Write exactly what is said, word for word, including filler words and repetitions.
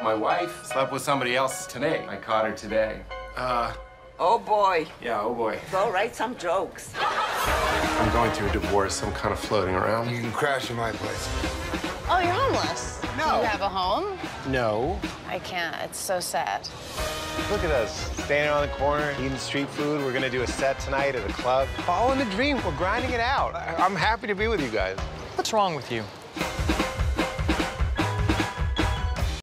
My wife slept with somebody else today. I caught her today. Uh, Oh, boy. yeah, oh boy. Go write some jokes. I'm going through a divorce. I'm kind of floating around. You can crash in my place. Oh, you're homeless? No. You have a home? No. I can't. It's so sad. Look at us, standing on the corner, eating street food. We're gonna do a set tonight at a club. Following the dream, we're grinding it out. I I'm happy to be with you guys. What's wrong with you?